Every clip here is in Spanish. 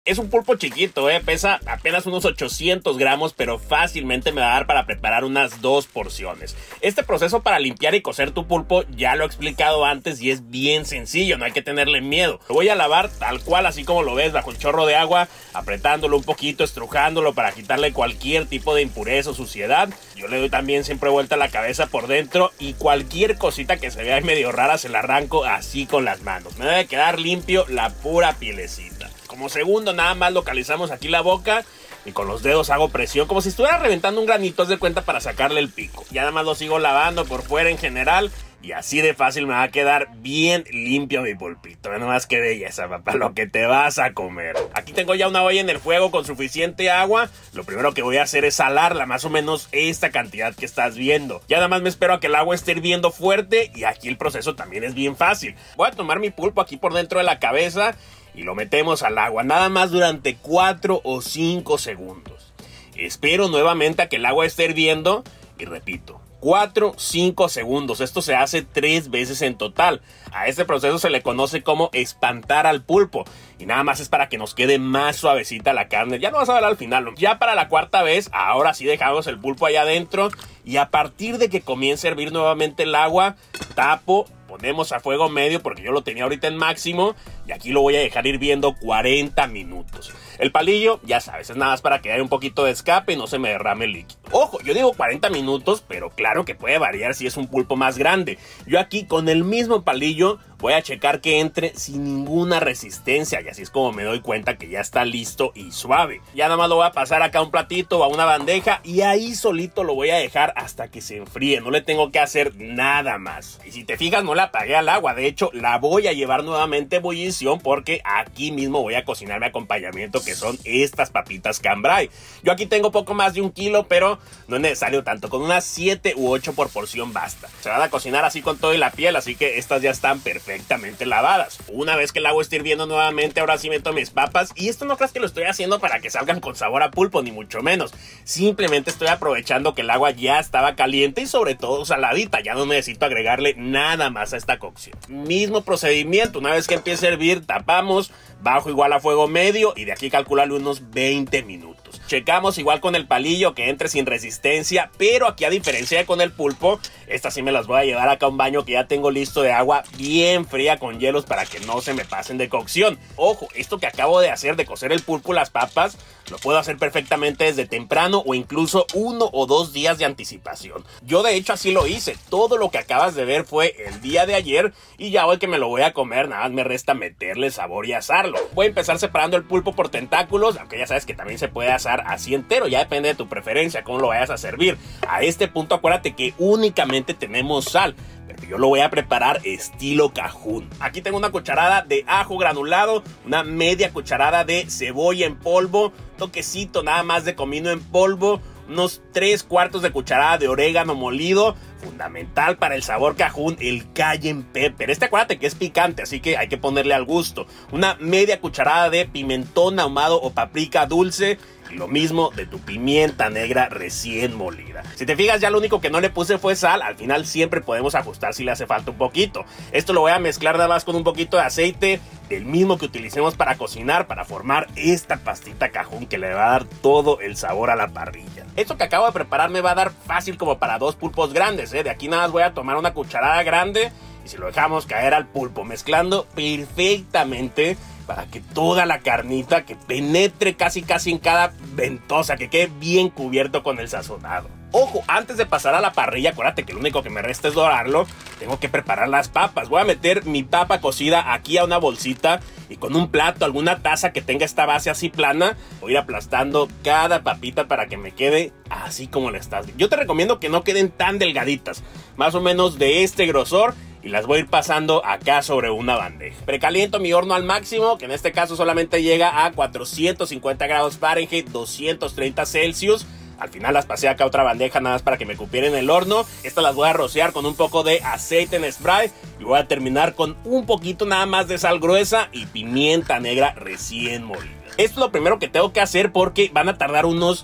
Es un pulpo chiquito, pesa apenas unos 800 gramos, pero fácilmente me va a dar para preparar unas 2 porciones. Este proceso para limpiar y cocer tu pulpo ya lo he explicado antes y es bien sencillo, no hay que tenerle miedo. Lo voy a lavar tal cual, así como lo ves, bajo un chorro de agua, apretándolo un poquito, estrujándolo para quitarle cualquier tipo de impureza o suciedad. Yo le doy también siempre vuelta la cabeza por dentro y cualquier cosita que se vea medio rara se la arranco así con las manos. Me debe quedar limpio la pura pielecita. Como segundo, nada más localizamos aquí la boca y con los dedos hago presión como si estuviera reventando un granito, haz de cuenta, para sacarle el pico. Ya nada más lo sigo lavando por fuera en general y así de fácil me va a quedar bien limpio mi pulpito. Nada más que belleza, papá, lo que te vas a comer. Aquí tengo ya una olla en el fuego con suficiente agua. Lo primero que voy a hacer es salarla, más o menos esta cantidad que estás viendo. Ya nada más me espero a que el agua esté hirviendo fuerte y aquí el proceso también es bien fácil. Voy a tomar mi pulpo aquí por dentro de la cabeza y lo metemos al agua, nada más durante 4 o 5 segundos. Espero nuevamente a que el agua esté hirviendo y repito, 4, 5 segundos. Esto se hace 3 veces en total. A este proceso se le conoce como espantar al pulpo. Y nada más es para que nos quede más suavecita la carne. Ya lo vas a ver al final, ¿no? Ya para la cuarta vez, ahora sí dejamos el pulpo allá adentro. Y a partir de que comience a hervir nuevamente el agua, tapo, ponemos a fuego medio porque yo lo tenía ahorita en máximo. Y aquí lo voy a dejar hirviendo 40 minutos. El palillo, ya sabes, es nada más para que haya un poquito de escape y no se me derrame el líquido. Ojo, yo digo 40 minutos, pero claro que puede variar si es un pulpo más grande. Yo aquí con el mismo palillo voy a checar que entre sin ninguna resistencia y así es como me doy cuenta que ya está listo y suave. Ya nada más lo voy a pasar acá a un platito o a una bandeja y ahí solito lo voy a dejar hasta que se enfríe. No le tengo que hacer nada más. Y si te fijas, no la apagué al agua. De hecho, la voy a llevar nuevamente a ebullición porque aquí mismo voy a cocinar mi acompañamiento, que son estas papitas cambray. Yo aquí tengo poco más de 1 kilo, pero no es necesario tanto. Con unas 7 u 8 por porción basta. Se van a cocinar así con todo y la piel, así que estas ya están perfectamente lavadas. Una vez que el agua esté hirviendo nuevamente, ahora sí meto mis papas. Y esto no creas que lo estoy haciendo para que salgan con sabor a pulpo, ni mucho menos. Simplemente estoy aprovechando que el agua ya estaba caliente y sobre todo saladita. Ya no necesito agregarle nada más a esta cocción. Mismo procedimiento, una vez que empiece a hervir, tapamos, bajo igual a fuego medio y de aquí calcularle unos 20 minutos. Checamos igual con el palillo que entre sin resistencia, pero aquí a diferencia de con el pulpo, estas sí me las voy a llevar acá a un baño que ya tengo listo de agua bien fría con hielos para que no se me pasen de cocción. Ojo, esto que acabo de hacer de cocer el pulpo y las papas, lo puedo hacer perfectamente desde temprano o incluso 1 o 2 días de anticipación. Yo de hecho así lo hice. Todo lo que acabas de ver fue el día de ayer y ya hoy que me lo voy a comer, nada más me resta meterle sabor y asarlo. Voy a empezar separando el pulpo por tentáculos, aunque ya sabes que también se puede asar así entero, ya depende de tu preferencia, cómo lo vayas a servir. A este punto acuérdate que únicamente tenemos sal, pero yo lo voy a preparar estilo Cajún. Aquí tengo una cucharada de ajo granulado, una media cucharada de cebolla en polvo, toquecito nada más de comino en polvo, unos 3/4 de cucharada de orégano molido, fundamental para el sabor Cajún, el cayenne pepper. Acuérdate que es picante, así que hay que ponerle al gusto. Una media cucharada de pimentón ahumado o paprika dulce. Y lo mismo de tu pimienta negra recién molida. Si te fijas, ya lo único que no le puse fue sal. Al final siempre podemos ajustar si le hace falta un poquito. Esto lo voy a mezclar nada más con un poquito de aceite, el mismo que utilicemos para cocinar, para formar esta pastita Cajún que le va a dar todo el sabor a la parrilla. Esto que acabo de preparar me va a dar fácil como para 2 pulpos grandes, De aquí nada más voy a tomar una cucharada grande y si lo dejamos caer al pulpo, mezclando perfectamente para que toda la carnita que penetre casi en cada ventosa, que quede bien cubierto con el sazonado. Ojo, antes de pasar a la parrilla, acuérdate que lo único que me resta es dorarlo. Tengo que preparar las papas. Voy a meter mi papa cocida aquí a una bolsita y con un plato, alguna taza que tenga esta base así plana, voy a ir aplastando cada papita para que me quede así como la estás. Yo te recomiendo que no queden tan delgaditas, más o menos de este grosor. Y las voy a ir pasando acá sobre una bandeja. Precaliento mi horno al máximo, que en este caso solamente llega a 450 grados Fahrenheit, 230 Celsius. Al final las pasé acá a otra bandeja nada más para que me cupieran el horno. Estas las voy a rociar con un poco de aceite en spray. Y voy a terminar con un poquito nada más de sal gruesa y pimienta negra recién molida. Esto es lo primero que tengo que hacer porque van a tardar unos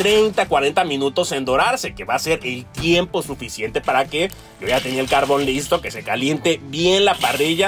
30-40 minutos en dorarse, que va a ser el tiempo suficiente para que yo ya tenía el carbón listo, que se caliente bien la parrilla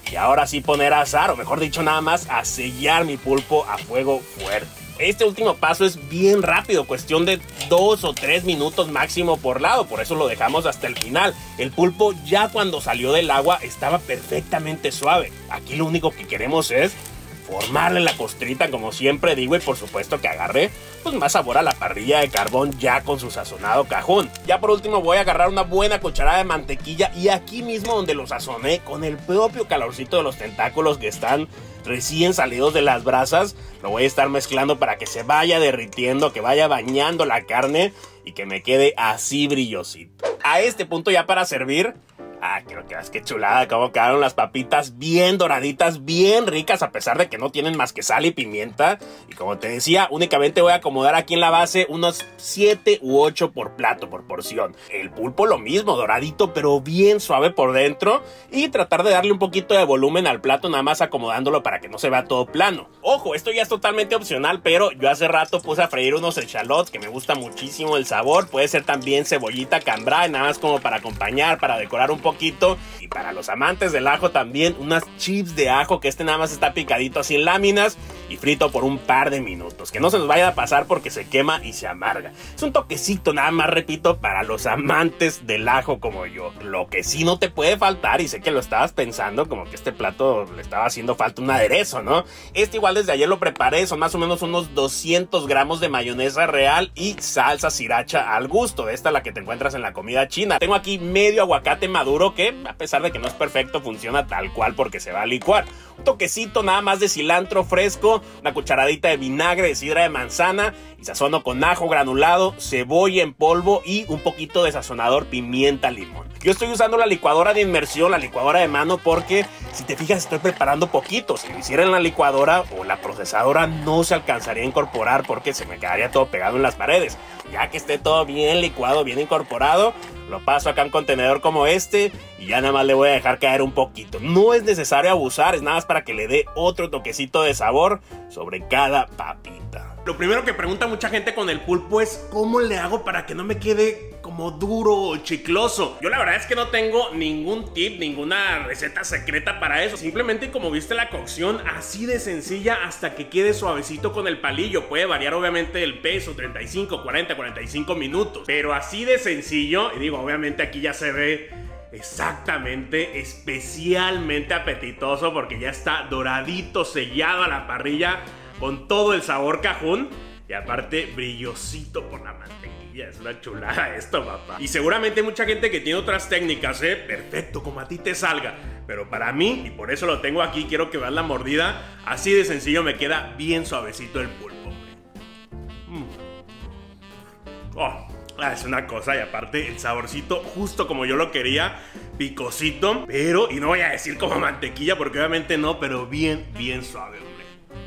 Y ahora sí poner a asar, o mejor dicho nada más, a sellar mi pulpo a fuego fuerte. Este último paso es bien rápido, cuestión de 2 o 3 minutos máximo por lado, por eso lo dejamos hasta el final. El pulpo ya cuando salió del agua estaba perfectamente suave. Aquí lo único que queremos es formarle la costrita, como siempre digo, y por supuesto que agarre pues más sabor a la parrilla de carbón ya con su sazonado cajún. Ya por último voy a agarrar una buena cucharada de mantequilla y aquí mismo donde lo sazoné, con el propio calorcito de los tentáculos que están recién salidos de las brasas, lo voy a estar mezclando para que se vaya derritiendo, que vaya bañando la carne y que me quede así brillosito. A este punto ya para servir, creo que qué chulada, cómo quedaron las papitas bien doraditas, bien ricas, a pesar de que no tienen más que sal y pimienta. Y como te decía, únicamente voy a acomodar aquí en la base unos 7 u 8 por plato, por porción. El pulpo lo mismo, doradito, pero bien suave por dentro. Y tratar de darle un poquito de volumen al plato, nada más acomodándolo para que no se vea todo plano. Ojo, esto ya es totalmente opcional, pero yo hace rato puse a freír unos echalots, que me gusta muchísimo el sabor. Puede ser también cebollita cambray, nada más como para acompañar, para decorar un poquito. Y para los amantes del ajo también unas chips de ajo, que nada más está picadito así en láminas y frito por un par de minutos, que no se nos vaya a pasar porque se quema y se amarga. Es un toquecito nada más, repito, para los amantes del ajo como yo. Lo que sí no te puede faltar, y sé que lo estabas pensando, como que este plato le estaba haciendo falta un aderezo, ¿no? Igual desde ayer lo preparé, son más o menos unos 200 gramos de mayonesa real y salsa sriracha al gusto, de esta la que te encuentras en la comida china. Tengo aquí medio aguacate maduro que, a pesar de que no es perfecto, funciona tal cual porque se va a licuar. Un toquecito nada más de cilantro fresco, una cucharadita de vinagre de sidra de manzana y sazono con ajo granulado, cebolla en polvo y un poquito de sazonador pimienta limón. Yo estoy usando la licuadora de inmersión, la licuadora de mano, porque si te fijas estoy preparando poquito. Si lo hiciera en la licuadora o la procesadora no se alcanzaría a incorporar porque se me quedaría todo pegado en las paredes. Ya que esté todo bien licuado, bien incorporado, lo paso acá en un contenedor como este y ya nada más le voy a dejar caer un poquito. No es necesario abusar, es nada más para que le dé otro toquecito de sabor sobre cada papita. Lo primero que pregunta mucha gente con el pulpo es ¿cómo le hago para que no me quede como duro o chicloso? Yo la verdad es que no tengo ningún tip, ninguna receta secreta para eso. Simplemente como viste la cocción, así de sencilla hasta que quede suavecito con el palillo. Puede variar obviamente el peso, 35, 40, 45 minutos. Pero así de sencillo, y digo, obviamente aquí ya se ve exactamente, especialmente apetitoso porque ya está doradito, sellado a la parrilla con todo el sabor cajún y aparte brillosito por la mantequilla. Es una chulada esto, papá. Y seguramente hay mucha gente que tiene otras técnicas, perfecto, como a ti te salga. Pero para mí, y por eso lo tengo aquí, quiero que veas la mordida. Así de sencillo me queda bien suavecito el pulpo. Es una cosa, y aparte el saborcito justo como yo lo quería, picosito, pero, y no voy a decir como mantequilla porque obviamente no, pero bien suave, hombre.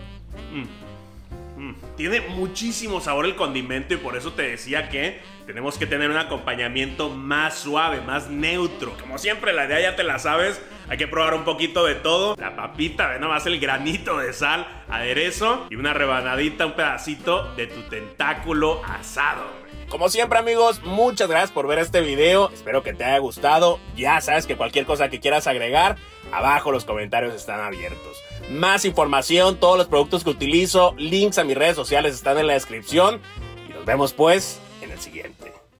Tiene muchísimo sabor el condimento y por eso te decía que tenemos que tener un acompañamiento más suave, más neutro. Como siempre, la idea ya te la sabes, hay que probar un poquito de todo. La papita, ve nomás el granito de sal, aderezo y una rebanadita, un pedacito de tu tentáculo asado. Como siempre, amigos, muchas gracias por ver este video. Espero que te haya gustado. Ya sabes que cualquier cosa que quieras agregar, abajo los comentarios están abiertos. Más información, todos los productos que utilizo, links a mis redes sociales están en la descripción. Y nos vemos pues en el siguiente.